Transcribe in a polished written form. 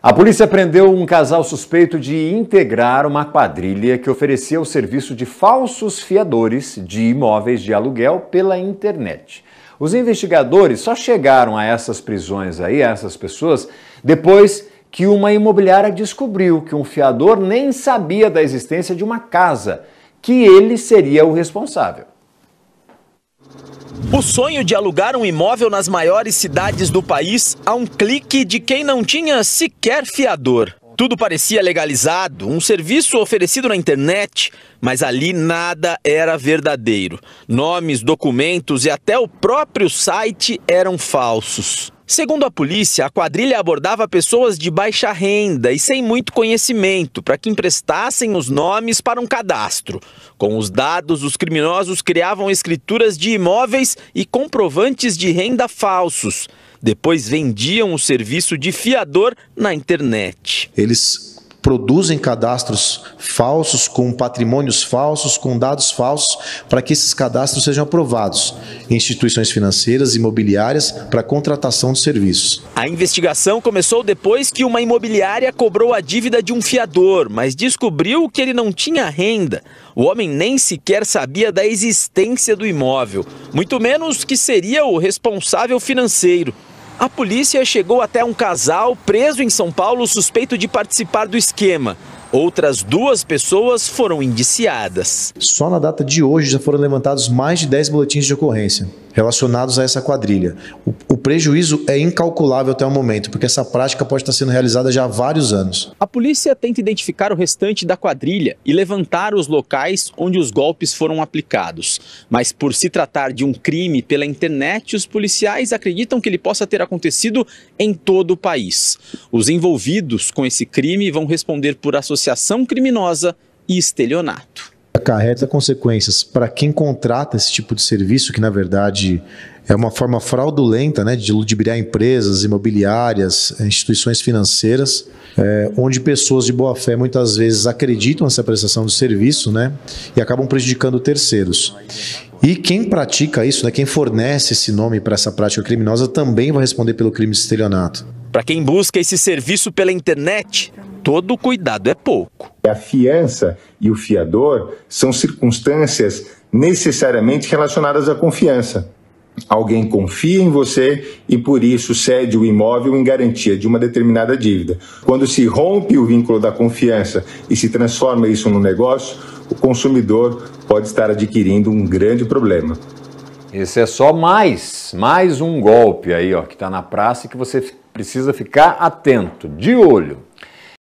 A polícia prendeu um casal suspeito de integrar uma quadrilha que oferecia o serviço de falsos fiadores de imóveis de aluguel pela internet. Os investigadores só chegaram a essas prisões aí, a essas pessoas, depois que uma imobiliária descobriu que um fiador nem sabia da existência de uma casa, que ele seria o responsável. O sonho de alugar um imóvel nas maiores cidades do país a um clique de quem não tinha sequer fiador. Tudo parecia legalizado, um serviço oferecido na internet, mas ali nada era verdadeiro. Nomes, documentos e até o próprio site eram falsos. Segundo a polícia, a quadrilha abordava pessoas de baixa renda e sem muito conhecimento para que emprestassem os nomes para um cadastro. Com os dados, os criminosos criavam escrituras de imóveis e comprovantes de renda falsos. Depois vendiam o serviço de fiador na internet. Eles produzem cadastros falsos, com patrimônios falsos, com dados falsos, para que esses cadastros sejam aprovados em instituições financeiras, imobiliárias, para contratação de serviços. A investigação começou depois que uma imobiliária cobrou a dívida de um fiador, mas descobriu que ele não tinha renda. O homem nem sequer sabia da existência do imóvel, muito menos que seria o responsável financeiro. A polícia chegou até um casal preso em São Paulo suspeito de participar do esquema. Outras 2 pessoas foram indiciadas. Só na data de hoje já foram levantados mais de 10 boletins de ocorrência relacionados a essa quadrilha. O prejuízo é incalculável até o momento, porque essa prática pode estar sendo realizada já há vários anos. A polícia tenta identificar o restante da quadrilha e levantar os locais onde os golpes foram aplicados. Mas por se tratar de um crime pela internet, os policiais acreditam que ele possa ter acontecido em todo o país. Os envolvidos com esse crime vão responder por associação criminosa e estelionato. Acarreta consequências para quem contrata esse tipo de serviço, que na verdade é uma forma fraudulenta, né, de ludibriar empresas, imobiliárias, instituições financeiras, onde pessoas de boa fé muitas vezes acreditam nessa prestação de serviço, né, e acabam prejudicando terceiros. E quem pratica isso, né, quem fornece esse nome para essa prática criminosa, também vai responder pelo crime de estelionato. Para quem busca esse serviço pela internet, todo cuidado é pouco. A fiança e o fiador são circunstâncias necessariamente relacionadas à confiança. Alguém confia em você e por isso cede o imóvel em garantia de uma determinada dívida. Quando se rompe o vínculo da confiança e se transforma isso num negócio, o consumidor pode estar adquirindo um grande problema. Esse é só mais um golpe aí, ó, que está na praça e que você precisa ficar atento, de olho.